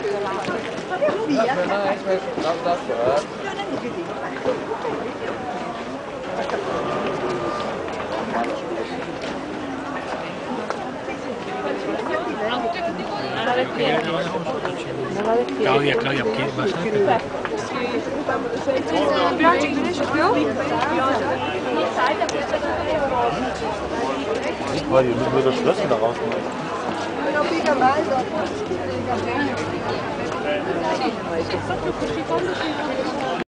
Claudia, ¿qué vas a hacer? Birazcık güneş çıkıyor. Hayır, wir müssen das Schloss wieder rausmachen. Çok